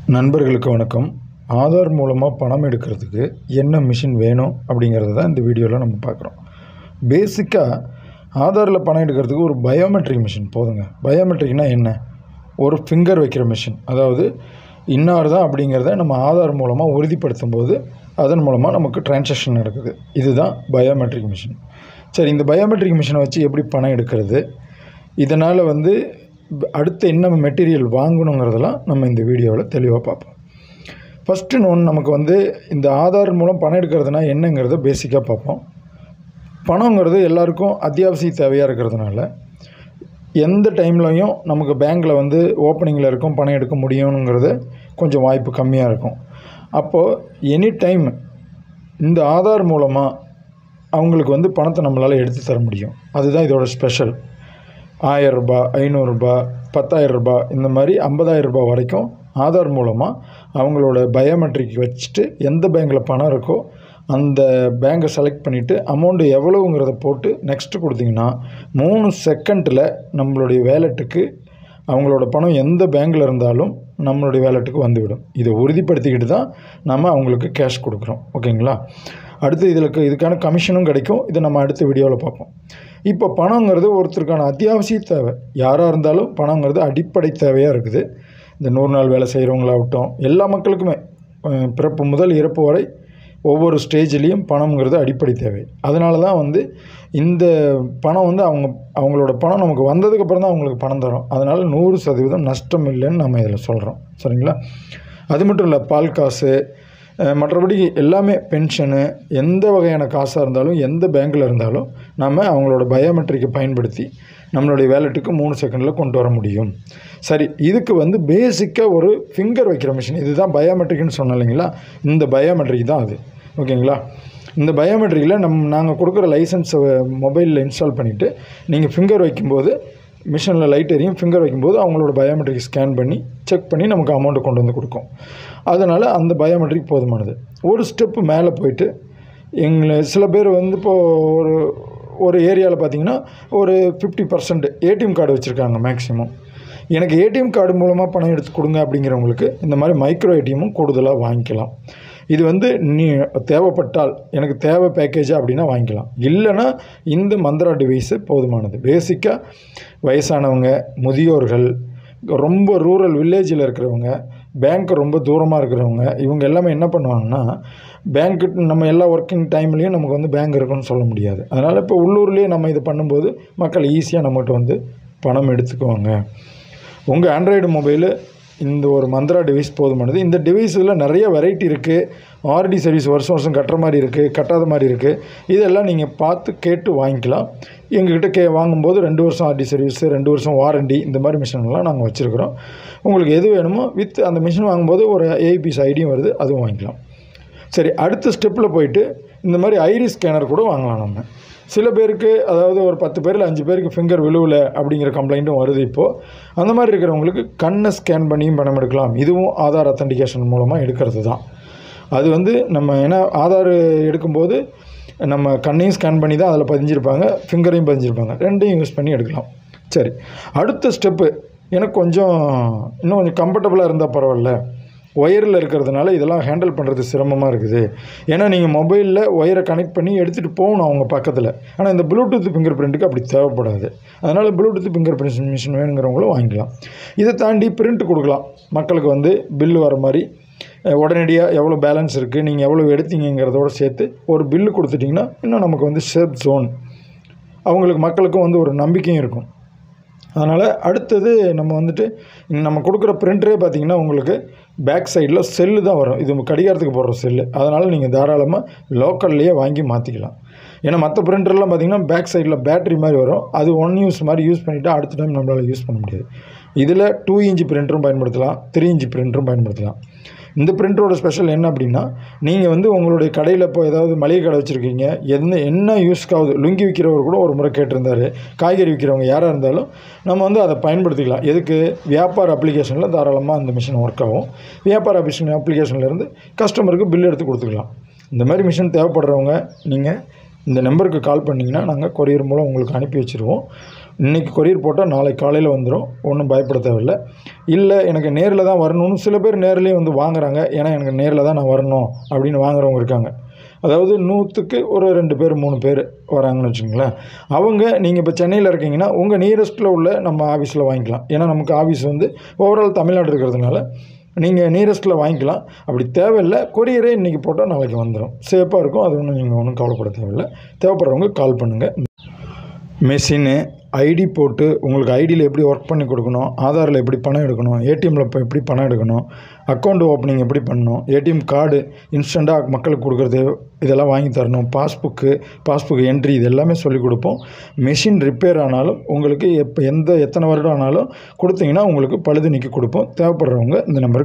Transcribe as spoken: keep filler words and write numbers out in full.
நண்பர்களுக்கு வணக்கம். ஆதார் மூலமாக பணம் எடுக்கிறதுக்கு என்ன மிஷின் வேணும் அப்படிங்கிறது தான் இந்த வீடியோவில் நம்ம பார்க்குறோம். பேசிக்காக ஆதாரில் பணம் எடுக்கிறதுக்கு ஒரு பயோமெட்ரிக் மிஷின் போதுங்க. பயோமெட்ரிக்னால் என்ன? ஒரு ஃபிங்கர் வைக்கிற மிஷின். அதாவது இன்னார் தான் அப்படிங்கிறத நம்ம ஆதார் மூலமாக உறுதிப்படுத்தும் போது அதன் மூலமாக நமக்கு டிரான்சாக்ஷன் நடக்குது. இதுதான் பயோமெட்ரிக் மிஷின். சரி, இந்த பயோமெட்ரிக் மிஷினை வச்சு எப்படி பணம் எடுக்கிறது, இதனால் வந்து அடுத்து என்ன மெட்டீரியல் வாங்கணுங்கிறதெல்லாம் நம்ம இந்த வீடியோவில் தெளிவாக பார்ப்போம். ஃபஸ்ட்டு ஒன்று நமக்கு வந்து இந்த ஆதார் மூலம் பணம் எடுக்கிறதுனா என்னங்கிறத பேசிக்காக பார்ப்போம். பணங்கிறது எல்லாருக்கும் அத்தியாவசிய தேவையாக இருக்கிறதுனால எந்த டைம்லையும் நமக்கு பேங்க்கில் வந்து ஓப்பனிங்கில் இருக்கும் பணம் எடுக்க முடியுங்கிறது கொஞ்சம் வாய்ப்பு கம்மியாக இருக்கும். அப்போது எனி டைம் இந்த ஆதார் மூலமாக அவங்களுக்கு வந்து பணத்தை நம்மளால் எடுத்து தர முடியும். அதுதான் இதோட ஸ்பெஷல். ஆயிரரூபா, ஐநூறுரூபா, பத்தாயிரரூபா, இந்த மாதிரி ஐம்பதாயிரரூபா வரைக்கும் ஆதார் மூலமாக அவங்களோட பயோமெட்ரிக் வச்சுட்டு எந்த பேங்க்கில் பணம் இருக்கோ அந்த பேங்கை செலக்ட் பண்ணிவிட்டு அமௌண்ட்டு எவ்வளோங்கிறத போட்டு நெக்ஸ்ட்டு கொடுத்திங்கன்னா மூணு செகண்டில் நம்மளுடைய வேலெட்டுக்கு அவங்களோட பணம் எந்த பேங்க்கில் இருந்தாலும் நம்மளுடைய வேலெட்டுக்கு வந்துவிடும். இதை உறுதிப்படுத்திக்கிட்டு தான் நம்ம அவங்களுக்கு கேஷ் கொடுக்குறோம். ஓகேங்களா? அடுத்து இதில் இதுக்கான கமிஷனும் கிடைக்கும். இதை நம்ம அடுத்த வீடியோவில் பார்ப்போம். இப்போ பணங்கிறது ஒருத்தருக்கான அத்தியாவசிய தேவை. யாராக இருந்தாலும் பணங்கிறது அடிப்படை தேவையாக இருக்குது. இந்த நூறு நாள் வேலை செய்கிறவங்களாகட்டும், எல்லா மக்களுக்குமே பிறப்பு முதல் இறப்பு வரை ஒவ்வொரு ஸ்டேஜ்லேயும் பணங்கிறது அடிப்படை தேவை. அதனால தான் வந்து இந்த பணம் வந்து அவங்க அவங்களோட பணம் நமக்கு வந்ததுக்கப்புறம் தான் அவங்களுக்கு பணம் தரும். அதனால் நூறு சதவீதம் நஷ்டம் இல்லைன்னு நம்ம இதில் சொல்கிறோம். சரிங்களா? அது மட்டும் இல்லை, பால் காசு, மற்றபடி எல்லாமே, பென்ஷனு, எந்த வகையான காசாக இருந்தாலும் எந்த பேங்க்கில் இருந்தாலும் நம்ம அவங்களோட பயோமெட்ரிக்கை பயன்படுத்தி நம்மளுடைய வேலெட்டுக்கு மூணு செகண்டில் கொண்டு வர முடியும். சரி, இதுக்கு வந்து பேசிக்காக ஒரு ஃபிங்கர் வைக்கிற மிஷின், இதுதான் பயோமெட்ரிக்னு சொன்னோம் இல்லைங்களா? இந்த பயோமெட்ரிக் தான் அது. ஓகேங்களா? இந்த பயோமெட்ரிக்கில் நம் நாங்கள் கொடுக்குற லைசன்ஸை மொபைலில் இன்ஸ்டால் பண்ணிவிட்டு நீங்கள் ஃபிங்கர் வைக்கும்போது மிஷினில் லைட் எரியும். ஃபிங்கர் வைக்கும்போது அவங்களோட பயோமெட்ரிக் ஸ்கேன் பண்ணி செக் பண்ணி நமக்கு அமௌண்ட்டு கொண்டு வந்து கொடுக்கும். அதனால் அந்த பயோமெட்ரிக் போதுமானது. ஒரு ஸ்டெப்பு மேலே போயிட்டு எங்களை சில பேர் வந்து இப்போது ஒரு ஒரு ஏரியாவில் பார்த்திங்கன்னா ஒரு ஃபிஃப்டி பர்சன்ட் ஏடிஎம் கார்டு வச்சுருக்காங்க மேக்ஸிமம். எனக்கு ஏடிஎம் கார்டு மூலமாக பணம் எடுத்து கொடுங்க அப்படிங்கிறவங்களுக்கு இந்த மாதிரி மைக்ரோ ஏடிஎம்மும் கூடுதலாக வாங்கிக்கலாம். இது வந்து நீ தேவைப்பட்டால் எனக்கு தேவை பேக்கேஜாக அப்படின்னா வாங்கிக்கலாம். இல்லைன்னா இந்த மந்த்ரா டிவைஸு போதுமானது. பேசிக்காக வயசானவங்க, முதியோர்கள், ரொம்ப ரூரல் வில்லேஜில் இருக்கிறவங்க, பேங்க்கு ரொம்ப தூரமாக இருக்கிறவங்க, இவங்க எல்லாமே என்ன பண்ணுவாங்கன்னா, பேங்க்கு நம்ம எல்லா ஒர்க்கிங் டைம்லேயும் நமக்கு வந்து பேங்க் இருக்குன்னு சொல்ல முடியாது. அதனால் இப்போ உள்ளூர்லேயே நம்ம இது பண்ணும்போது மக்கள் ஈஸியாக நம்மகிட்ட வந்து பணம் எடுத்துக்குவாங்க. உங்கள் ஆண்ட்ராய்டு மொபைலு இந்த ஒரு மந்த்ரா டிவைஸ் போதுமானது. இந்த டிவைஸில் நிறைய வெரைட்டி இருக்குது. ஆர்டி சர்வீஸ் வருஷம் வருஷம் கட்டுற மாதிரி இருக்குது, கட்டாத மாதிரி இருக்குது. இதெல்லாம் நீங்கள் பார்த்து கேட்டு வாங்கிக்கலாம். எங்ககிட்ட கே வாங்கும்போது ரெண்டு வருஷம் ஆர்டி சர்வீஸு, ரெண்டு வருஷம் வாரண்டி, இந்த மாதிரி மிஷின்லாம் நாங்கள் வச்சுருக்குறோம். உங்களுக்கு எது வேணுமோ வித் அந்த மிஷின் வாங்கும்போது ஒரு ஏஐபிஎஸ் ஐடியும் வருது, அதுவும் வாங்கிக்கலாம். சரி, அடுத்த ஸ்டெப்பில் போயிட்டு இந்த மாதிரி ஐரிஸ் ஸ்கேனர் கூட வாங்கலாம் நம்ம. சில பேருக்கு, அதாவது ஒரு பத்து பேரில் அஞ்சு பேருக்கு ஃபிங்கர் விழுவல அப்படிங்கிற கம்ப்ளைண்ட்டும் வருது இப்போது. அந்த மாதிரி இருக்கிறவங்களுக்கு கண்ணை ஸ்கேன் பண்ணியும் பணம் எடுக்கலாம். இதுவும் ஆதார் அத்தன்டிகேஷன் மூலமாக எடுக்கிறது தான். அது வந்து நம்ம ஏன்னா ஆதார் எடுக்கும்போது நம்ம கண்ணையும் ஸ்கேன் பண்ணி தான் அதில் பதிஞ்சிருப்பாங்க, ஃபிங்கரையும் பதிஞ்சிருப்பாங்க, ரெண்டையும் யூஸ் பண்ணி எடுக்கலாம். சரி, அடுத்த ஸ்டெப்பு எனக்கு கொஞ்சம் இன்னும் கொஞ்சம் கம்ஃபர்டபுளாக இருந்தால் பரவாயில்ல, ஒயரில் இருக்கிறதுனால இதெல்லாம் ஹேண்டில் பண்ணுறது சிரமமாக இருக்குது. ஏன்னா நீங்கள் மொபைலில் ஒயரை கனெக்ட் பண்ணி எடுத்துகிட்டு போகணும் அவங்க பக்கத்தில். ஆனால் இந்த ப்ளூடூத் ஃபிங்கர் பிரிண்ட்டுக்கு அப்படி தேவைப்படாது. அதனால் ப்ளூடூத் ஃபிங்கர் பிரிண்ட் மிஷின் வேணுங்கிறவங்களும் வாங்கிக்கலாம். இதை தாண்டி பிரிண்ட் கொடுக்கலாம். மக்களுக்கு வந்து பில்லு வர மாதிரி உடனடியாக எவ்வளோ பேலன்ஸ் இருக்குது, நீங்கள் எவ்வளோ எடுத்தீங்கிறதோடு சேர்த்து ஒரு பில்லு கொடுத்துட்டிங்கன்னா இன்னும் நமக்கு வந்து சேஃப் ஜோன், அவங்களுக்கு மக்களுக்கும் வந்து ஒரு நம்பிக்கையும் இருக்கும். அதனால் அடுத்தது நம்ம வந்துட்டு நம்ம கொடுக்குற பிரிண்டரே பார்த்திங்கன்னா உங்களுக்கு பேக் சைடில் செல்லு தான் வரும். இது கடிகாரத்துக்கு போடுற செல்லு. அதனால் நீங்கள் தாராளமாக லோக்கல்லையே வாங்கி மாற்றிக்கலாம். ஏன்னா மற்ற பிரிண்டர்லாம் பார்த்திங்கன்னா பேக் சைடில் பேட்ரி மாதிரி வரும். அது ஒன் யூஸ் மாதிரி யூஸ் பண்ணிவிட்டு அடுத்த டைம் நம்மளால் யூஸ் பண்ண முடியாது. இதில் டூ இன்ச்சு பிரிண்டரும் பயன்படுத்தலாம், த்ரீ இன்ச்சு பிரிண்டரும் பயன்படுத்தலாம். இந்த பிரிண்டரோட ஸ்பெஷல் என்ன அப்படின்னா, நீங்கள் வந்து உங்களுடைய கடையில் இப்போ ஏதாவது மளிகை கடை வச்சுருக்கீங்க, என்ன என்ன யூஸ்க்காவது, லுங்கி விற்கிறவர் கூட ஒரு முறை கேட்டிருந்தார், காய்கறி விற்கிறவங்க யாராக இருந்தாலும் நம்ம வந்து அதை பயன்படுத்திக்கலாம். எதுக்கு? வியாபார அப்ளிகேஷனில் தாராளமாக அந்த மிஷின் ஒர்க் ஆகும். வியாபார அப்ளிகேஷன் அப்ளிகேஷன்லேருந்து கஸ்டமருக்கு பில் எடுத்து கொடுத்துக்கலாம். இந்த மாதிரி மிஷின் தேவைப்படுறவங்க நீங்கள் இந்த நம்பருக்கு கால் பண்ணிங்கன்னா நாங்கள் கொரியர் மூலம் உங்களுக்கு அனுப்பி வச்சுருவோம். இன்றைக்கி கொரியர் போட்டால் நாளைக்கு காலையில் வந்துடும், ஒன்றும் பயப்பட தேவையில்லை. இல்லை எனக்கு நேரில் தான் வரணும்னு சில பேர் நேரிலே வந்து வாங்குறாங்க. ஏன்னா எனக்கு நேரில் தான் நான் வரணும் அப்படின்னு வாங்குறவங்க இருக்காங்க. அதாவது நூற்றுக்கு ஒரு ரெண்டு பேர் மூணு பேர் வராங்கன்னு வச்சுங்களேன். அவங்க நீங்கள் இப்போ சென்னையில் இருக்கீங்கன்னா உங்கள் நியரஸ்ட்டில் உள்ள நம்ம ஆஃபீஸில் வாங்கிக்கலாம். ஏன்னா நமக்கு ஆஃபீஸ் வந்து ஓவரால் தமிழ்நாடு இருக்கிறதுனால நீங்கள் நியரஸ்ட்டில் வாங்கிக்கலாம். அப்படி தேவையில்லை, கொரியரே இன்றைக்கி போட்டால் நாளைக்கு வந்துடும், சேஃபாக இருக்கும். அது ஒன்றும் நீங்கள் ஒன்றும் கவலைப்பட தேவையில்லை. தேவைப்படுறவங்க கால் பண்ணுங்கள். மெஷினு ஐடி போட்டு உங்களுக்கு ஐடியில் எப்படி ஒர்க் பண்ணி கொடுக்கணும், ஆதாரில் எப்படி பணம் எடுக்கணும், ஏடிஎம்மில் இப்போ எப்படி பணம் எடுக்கணும், அக்கௌண்ட் ஓப்பனிங் எப்படி பண்ணணும், ஏடிஎம் கார்டு இன்ஸ்டண்ட்டாக மக்களுக்கு கொடுக்குறது இதெல்லாம் வாங்கி தரணும், பாஸ்புக்கு பாஸ்புக் என்ட்ரி இது எல்லாமே சொல்லிக் கொடுப்போம். மெஷின் ரிப்பேர் ஆனாலும் உங்களுக்கு எப்போ எந்த எத்தனை வருடம் ஆனாலும் கொடுத்தீங்கன்னா உங்களுக்கு பழுது நீக்கி கொடுப்போம். தேவைப்படுறவங்க இந்த நம்பருக்கு